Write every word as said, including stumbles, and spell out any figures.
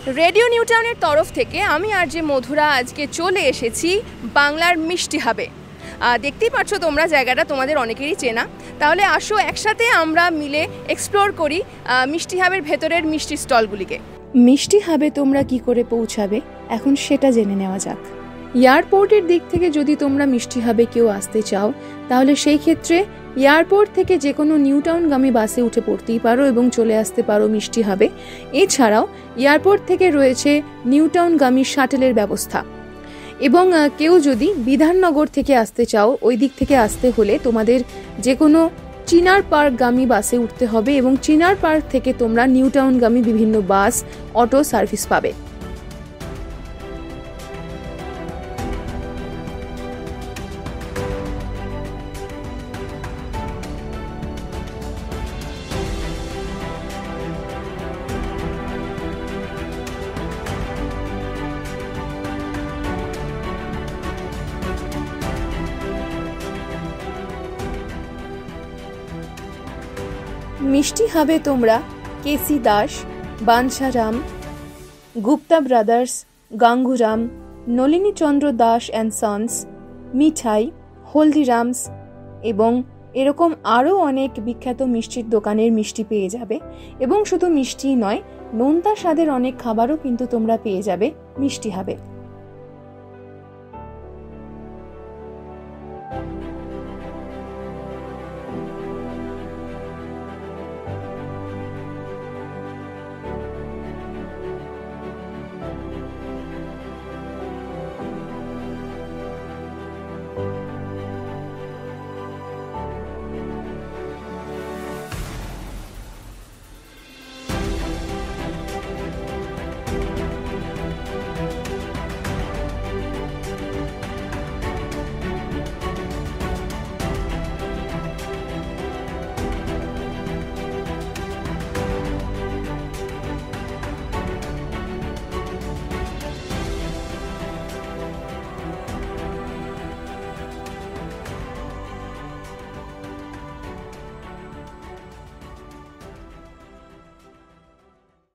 Radio নিউটাউনের তরফ থেকে আমি আর যে মধুরা আজকে চলে এসেছি বাংলার মিষ্টি হাবে। দেখতেই পাচ্ছ তোমরা, জায়গাটা তোমাদের অনেকেরই চেনা। তাহলে আসো একসাথে আমরা মিলে এক্সপ্লোর করি মিষ্টি হাবের ভেতরের মিষ্টি স্টলগুলিকে। মিষ্টি হাবে তোমরা কি করে পৌঁছাবে এখন সেটা জেনে নেওয়া যাক। এয়ারপোর্টের দিক থেকে যদি তোমরা মিষ্টি হাবে কেউ আসতে চাও তাহলে সেই ক্ষেত্রে এয়ারপোর্ট থেকে যে কোনো নিউটাউনগামী বাসে উঠে পড়তেই পারো এবং চলে আসতে পারো মিষ্টি হাবে। এছাড়াও এয়ারপোর্ট থেকে রয়েছে নিউটাউনগামী শাটেলের ব্যবস্থা। এবং কেউ যদি বিধাননগর থেকে আসতে চাও, ওই দিক থেকে আসতে হলে তোমাদের যে কোনো চিনার পার্কগামী বাসে উঠতে হবে এবং চিনার পার্ক থেকে তোমরা নিউটাউনগামী বিভিন্ন বাস, অটো সার্ভিস পাবে। মিষ্টি হাবে তোমরা K C Das, Banchharam, Gupta brothers, Ganguram, Nalini Chandra Das and sons, Mithai, Haldiram's এবং এরকম আরও অনেক বিখ্যাত মিষ্টির দোকানের মিষ্টি পেয়ে যাবে। এবং শুধু মিষ্টিই নয়, নোনতা স্বাদের অনেক খাবারও কিন্তু তোমরা পেয়ে যাবে মিষ্টি হাবে।